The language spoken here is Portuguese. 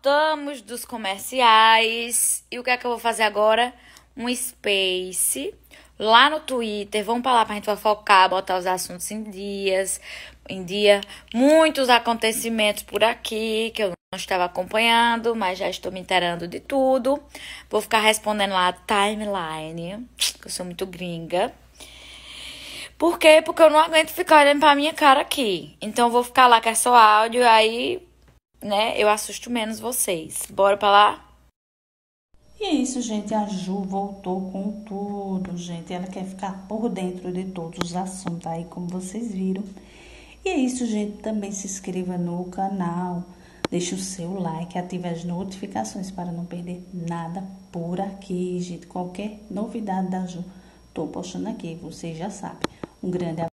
Voltamos dos comerciais. E o que é que eu vou fazer agora? Um space lá no Twitter. Vamos pra lá pra gente fofocar, botar os assuntos em dia. Muitos acontecimentos por aqui que eu não estava acompanhando, mas já estou me inteirando de tudo. Vou ficar respondendo lá a timeline, que eu sou muito gringa. Por quê? Porque eu não aguento ficar olhando pra minha cara aqui. Então eu vou ficar lá que é só áudio, aí, né, eu assusto menos vocês. Bora pra lá? E é isso, gente. A Ju voltou com tudo, gente. Ela quer ficar por dentro de todos os assuntos aí, como vocês viram. E é isso, gente. Também se inscreva no canal. Deixe o seu like, ative as notificações para não perder nada por aqui, gente. Qualquer novidade da Ju, tô postando aqui, vocês já sabem. Um grande abraço.